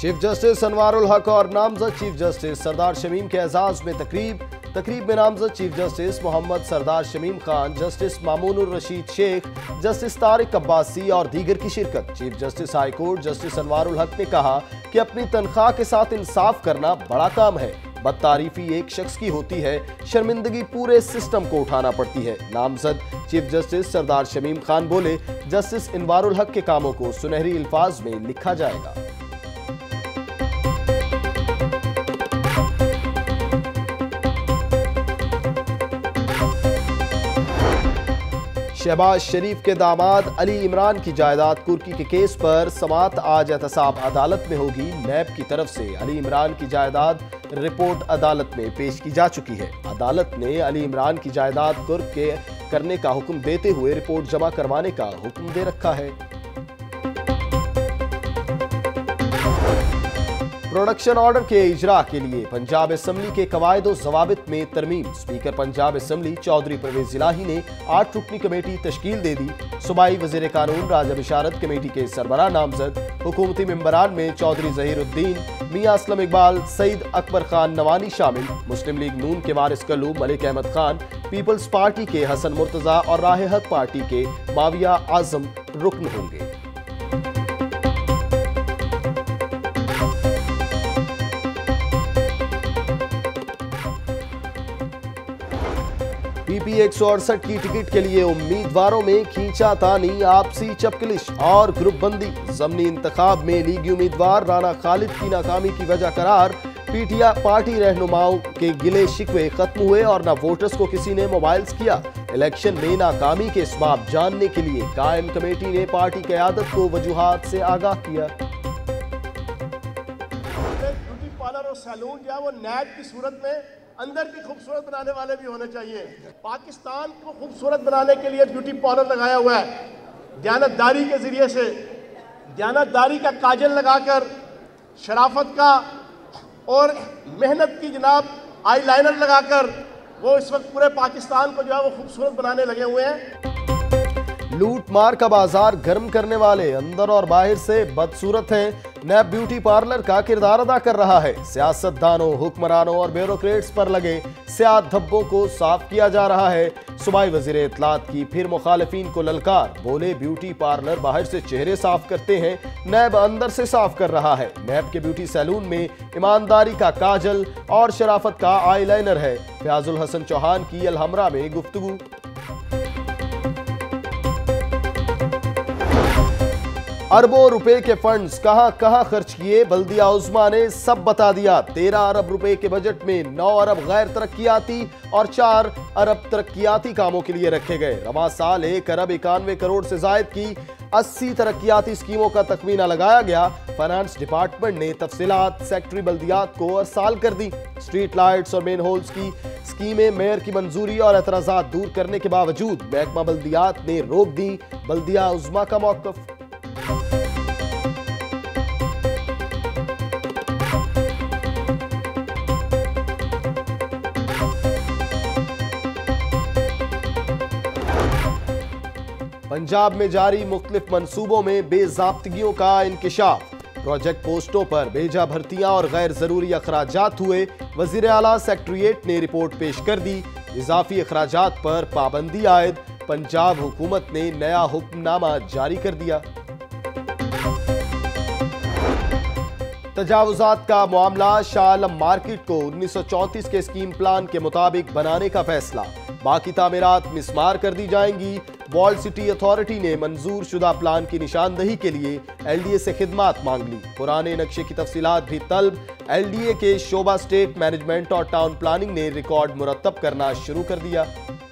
Chief justice Anwarul हक और नामजद चीफ जस्टिस सरदार शमीम के एजाज में तकरीब में नामजद chief justice Mohammad Sardar Shamim Khan, justice Mamunur Rashid Sheikh, justice Tariq Abbasi और दीगर की शिरकत। Chief justice high court justice Anwarul Haq ने कहा कि अपनी तनख्वाह के साथ इंसाफ करना बड़ा काम है। बदतारीफी एक शख्स की होती है, शर्मिंदगी पूरे सिस्टम को उठाना पड़ती है। नामजद चीफ जस्टिस सरदार शमीम खान बोले, जस्टिस अनवारुल हक के कामों को सुनहरी अल्फाज में लिखा जाएगा। शहबाज-शरीफ के दामाद अली इमरान की जायदाद कुर्की के केस पर समाअत आज एहतसाब अदालत में होगी। नैब की तरफ से अली इमरान की जायदाद रिपोर्ट अदालत में पेश की जा चुकी है। अदालत ने अली इमरान की जायदाद कुर्क करने का हुक्म देते हुए रिपोर्ट जमा करवाने का हुक्म दे रखा है। प्रोडक्शन ऑर्डर के इजरा के लिए पंजाब असम्बली के कवायद ज़वाबित में तरमीम। स्पीकर पंजाब असम्बली चौधरी परवेज इलाही ने 8 रुकनी कमेटी तश्कील दे दी। सूबाई वज़ीर कानून राजा बिशारत कमेटी के सरबराह नामजद। हुकूमती मेंबरान में चौधरी ज़हीरुद्दीन, मियां असलम इकबाल, सईद अकबर खान नवानी शामिल। मुस्लिम लीग नून के वारिस कल्लू मलिक अहमद खान, पीपल्स पार्टी के हसन मुर्तजा और राह हक पार्टी के माविया आजम रुकन होंगे। पीपी 168 की टिकट के लिए उम्मीदवारों में खींचातानी, आपसी चपकलिश और ग्रुप बंदी। ज़मनी इंतखाब में लीगी उम्मीदवार राना खालिद की नाकामी की वजह करार। पीटीआई पार्टी रहनुमाओं के गिले शिकवे खत्म हुए और न वोटर्स को किसी ने मोबाइल्स किया। इलेक्शन में नाकामी के असबाब जानने के लिए कायम कमेटी ने पार्टी क़यादत को वजूहात से आगाह किया। ब्यूटी पार्लर और सैलून जो है वो नैब की सूरत में अंदर की खूबसूरत बनाने वाले भी होने चाहिए। पाकिस्तान को खूबसूरत बनाने के लिए ब्यूटी पार्लर लगाया हुआ है। दयानतदारी के जरिए से, दयानतदारी का काजल लगाकर, शराफत का और मेहनत की जनाब आईलाइनर लगाकर वो इस वक्त पूरे पाकिस्तान को जो है वो खूबसूरत बनाने लगे हुए हैं। लूट मार का बाजार गर्म करने वाले अंदर और बाहर से बदसूरत हैं। नैब ब्यूटी पार्लर का किरदार अदा कर रहा है। सियासतदानों, हुक्मरानों और ब्यूरोक्रेट्स पर लगे सियाह धब्बों को साफ किया जा रहा है। सूबाई वज़ीर इत्तलात की फिर मुखालिफिन को ललकार, बोले ब्यूटी पार्लर बाहर से चेहरे साफ करते हैं, नैब अंदर से साफ कर रहा है। नैब के ब्यूटी सैलून में ईमानदारी का काजल और शराफत का आईलाइनर है। फयाजुल हसन चौहान की अलहमरा में गुफ्तगू। अरबों रुपए के फंड्स कहां कहां खर्च किए, बल्दिया उज़्मा ने सब बता दिया। 13 अरब रुपए के बजट में 9 अरब गैर तरक्याती और 4 अरब तरक्याती कामों के लिए रखे गए। रवा साल 1 अरब 91 करोड़ से जायद की 80 तरक्याती स्कीमों का तखमीना लगाया गया। फाइनेंस डिपार्टमेंट ने तफसीलात सेक्रेटरी बल्दियात को अरसाल कर दी। स्ट्रीट लाइट्स और मेन होल्स की स्कीमें मेयर की मंजूरी और एतराजात दूर करने के बावजूद महकमा बल्दियात ने रोक दी। बल्दिया उज़्मा का मौक़िफ़। पंजाब में जारी मुख्तलिफ मंसूबों में बेज़ाब्तगियों का इंकिशाफ। प्रोजेक्ट पोस्टों पर बेजा भर्तियां और गैर जरूरी अखराजात हुए। वज़ीर आला सेक्रेटरीट ने रिपोर्ट पेश कर दी। इजाफी अखराजात पर पाबंदी आयद। पंजाब हुकूमत ने नया हुक्मनामा जारी कर दिया। तजावुजात का मामला, शाह आलम मार्केट को 1934 के स्कीम प्लान के मुताबिक बनाने का फैसला। बाकी तामीरात मिसमार कर दी जाएंगी। वॉल सिटी अथॉरिटी ने मंजूर शुदा प्लान की निशानदही के लिए LDA से खिदमात मांग ली। पुराने नक्शे की तफसीलात भी तलब। LDA के शोबा स्टेट मैनेजमेंट और टाउन प्लानिंग ने रिकॉर्ड मुरतब करना शुरू कर दिया।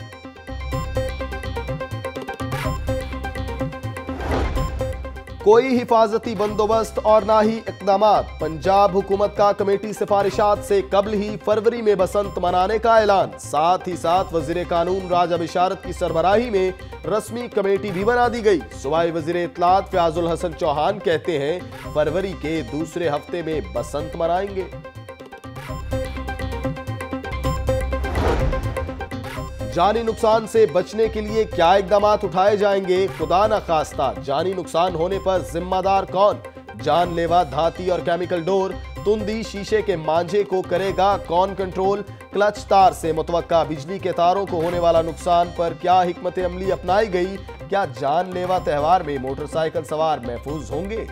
कोई हिफाजती बंदोबस्त और ना ही इक़दामात। पंजाब हुकूमत का कमेटी सिफारिशात से कबल ही फरवरी में बसंत मनाने का ऐलान। साथ ही साथ वज़ीर कानून राजा बिशारत की सरबराही में रस्मी कमेटी भी बना दी गई। सूबाई वज़ीर इत्तलात फयाजुल हसन चौहान कहते हैं फरवरी के दूसरे हफ्ते में बसंत मनाएंगे। जानी नुकसान से बचने के लिए क्या इकदाम उठाए जाएंगे, खुदा न खास्ता जानी नुकसान होने पर जिम्मेदार कौन। जानलेवा धाती और केमिकल डोर, तुंदी शीशे के मांझे को करेगा कौन कंट्रोल? क्लच तार से मुतवक्का बिजली के तारों को होने वाला नुकसान पर क्या हिकमत अमली अपनाई गई? क्या जानलेवा त्यौहार में मोटरसाइकिल सवार महफूज होंगे?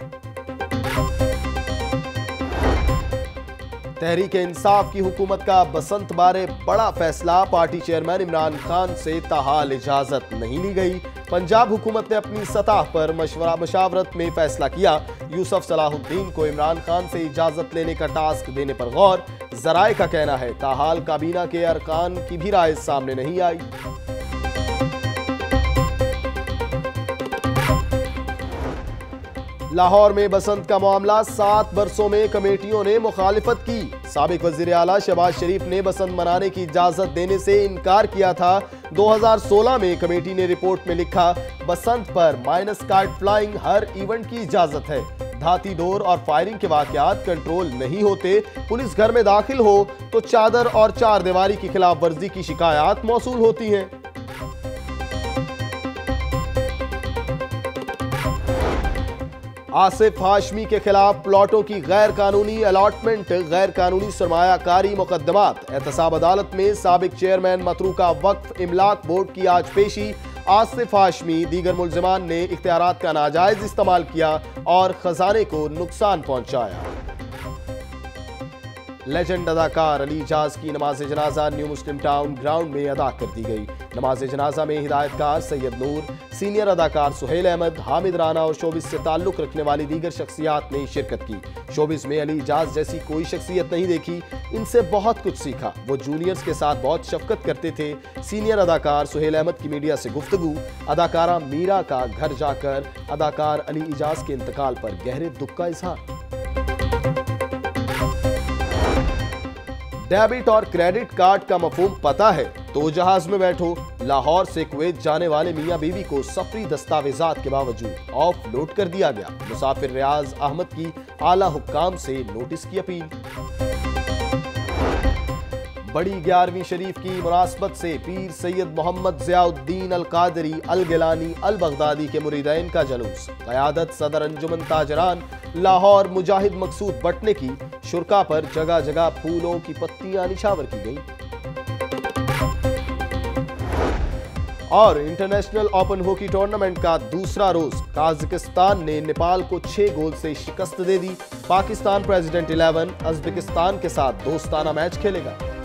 तहरीक इंसाफ की हुकूमत का बसंत बारे बड़ा फैसला, पार्टी चेयरमैन इमरान खान से ताहाल इजाजत नहीं ली गई। पंजाब हुकूमत ने अपनी सतह पर मशावरत में फैसला किया। यूसुफ सलाहुद्दीन को इमरान खान से इजाजत लेने का टास्क देने पर गौर। जराए का कहना है ताहाल काबीना के अरकान की भी राय सामने नहीं आई। लाहौर में बसंत का मामला, 7 बरसों में कमेटियों ने मुखालिफत की। साबिक वजीर आला शहबाज-शरीफ ने बसंत मनाने की इजाजत देने से इनकार किया था। 2016 में कमेटी ने रिपोर्ट में लिखा, बसंत पर माइनस कार्ड फ्लाइंग हर इवेंट की इजाजत है। धाती डोर और फायरिंग के वाकयात कंट्रोल नहीं होते। पुलिस घर में दाखिल हो तो चादर और चार दीवारी की खिलाफ वर्जी की शिकायत मौसूल होती हैं। आसिफ हाशमी के खिलाफ प्लॉटों की गैर कानूनी अलॉटमेंट, गैर कानूनी सरमायाकारी मुकदमात। एहतसाब अदालत में साबिक चेयरमैन मतरूका वक्फ इमलाक बोर्ड की आज पेशी। आसिफ हाशमी दीगर मुल्जिमान ने इख्तियारात का नाजायज इस्तेमाल किया और खजाने को नुकसान पहुंचाया। लेजेंड अदाकार अली एजाज की नमाज जनाजा न्यू मुस्लिम टाउन ग्राउंड में अदा कर दी गई। नमाज जनाजा में हिदायतकार सैयद नूर, सीनियर अदाकार सुहेल अहमद, हामिद राना और शोबिस से ताल्लुक रखने वाली दीगर शख्सियात ने शिरकत की। शोबिस में अली एजाज जैसी कोई शख्सियत नहीं देखी, इनसे बहुत कुछ सीखा। वो जूनियर्स के साथ बहुत शफकत करते थे। सीनियर अदाकार सुहेल अहमद की मीडिया से गुफ्तगू। अदाकारा मीरा का घर जाकर अदाकार अली एजाज के इंतकाल पर गहरे दुख का इजहार। डेबिट और क्रेडिट कार्ड का मफहूम पता है तो जहाज में बैठो। लाहौर से कुवैत जाने वाले मियां बीवी को सफरी दस्तावेजात के बावजूद ऑफ लोड कर दिया गया। मुसाफिर रियाज अहमद की आला हुक्काम से नोटिस की अपील। बड़ी 11वीं शरीफ की मुनासबत से पीर सैयद मोहम्मद ज़ियाउद्दीन अल कादरी अल गिलानी अल बगदादी के मुरीदैन का जुलूस। क़यादत सदर अंजुमन ताजरान लाहौर मुजाहिद मकसूद बटने की। शुरका पर जगह जगह फूलों की पत्तियां निछावर की गई। और इंटरनेशनल ओपन हॉकी टूर्नामेंट का दूसरा रोज काजाकिस्तान ने नेपाल को 6 गोल से शिकस्त दे दी। पाकिस्तान प्रेसिडेंट 11 उज़्बेकिस्तान के साथ दोस्ताना मैच खेलेगा।